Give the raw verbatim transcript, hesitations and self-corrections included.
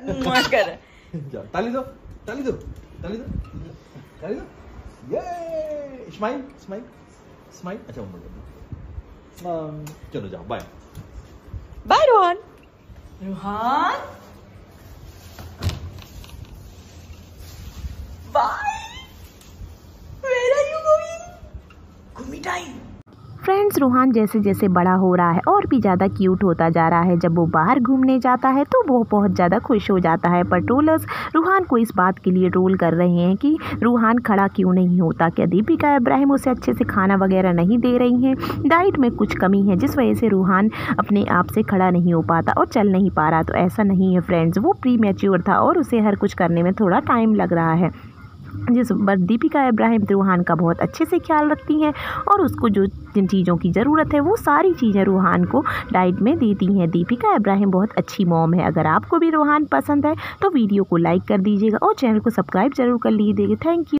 कर जाओ, ताली दो ताली दो ताली दो ताली दो। ये स्माइल स्माइल स्माइल। अच्छा वो बोलो चलो जाओ bye bye Rohan. Rohan bye. Where are you going? घूमी टाइम। फ्रेंड्स, रूहान जैसे जैसे बड़ा हो रहा है और भी ज़्यादा क्यूट होता जा रहा है। जब वो बाहर घूमने जाता है तो वो बहुत ज़्यादा खुश हो जाता है। पर ट्रोलर्स रूहान को इस बात के लिए ट्रोल कर रहे हैं कि रूहान खड़ा क्यों नहीं होता। क्या दीपिका इब्राहिम उसे अच्छे से खाना वगैरह नहीं दे रही हैं? डाइट में कुछ कमी है जिस वजह से रूहान अपने आप से खड़ा नहीं हो पाता और चल नहीं पा रहा। तो ऐसा नहीं है फ्रेंड्स, वो प्री मैच्योर था और उसे हर कुछ करने में थोड़ा टाइम लग रहा है। जिस पर दीपिका इब्राहिम रूहान का बहुत अच्छे से ख्याल रखती हैं और उसको जो जिन चीज़ों की ज़रूरत है वो सारी चीज़ें रूहान को डाइट में देती हैं। दीपिका इब्राहिम बहुत अच्छी मॉम है। अगर आपको भी रूहान पसंद है तो वीडियो को लाइक कर दीजिएगा और चैनल को सब्सक्राइब जरूर कर लीजिएगा। Thank you.